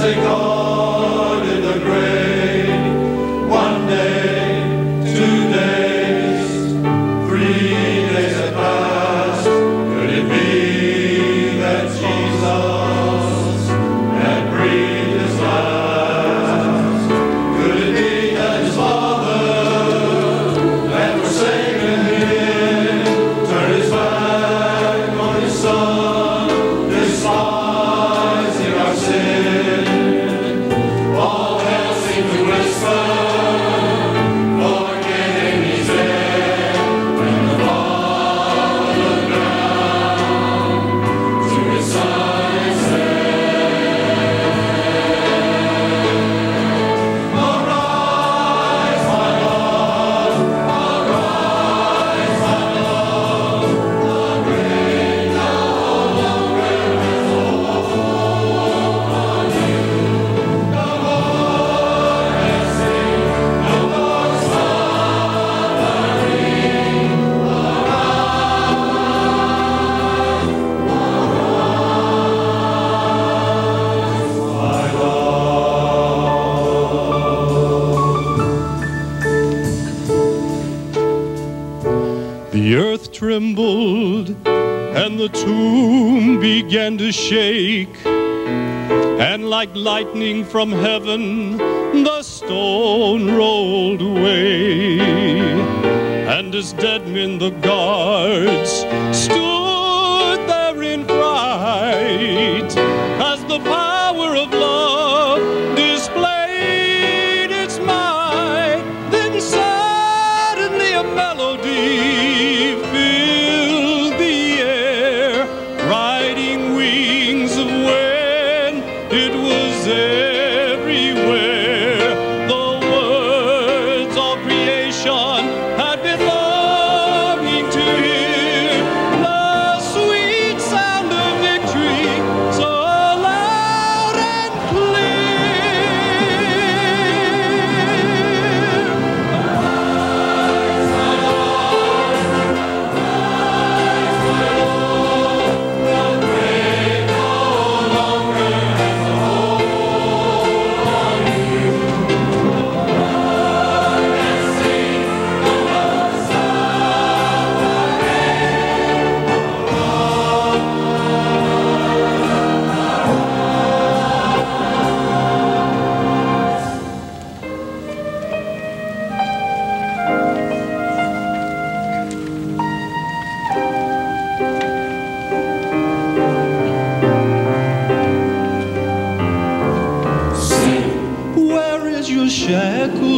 say God in the grave. 1 day, 2 days, 3 days had passed. Could it be that Jesus had breathed his last? Could it be that his Father had forsaken him, turned his back on his Son, despising our sin? All hell seemed to whisper, forgetting he's dead. When the Father looked down to his Son and said, "Arise, my love, arise, my love. The grave no longer has hold on you. No more resting, no more suffering. My love." The earth trembled and the tomb began to shake, and like lightning from heaven the stone rolled away. And as dead men the guards stood there in fright, as the power of love displayed its might. Then suddenly a melody filled the air, riding wings of wind. It was everywhere. The words of creation had been longing to hear the sweet sound of victory, so loud and clear. Rise, my Lord, rise, my Lord. The grave no longer has a hold on you. Run and sing, no more suffering. Where is your shackle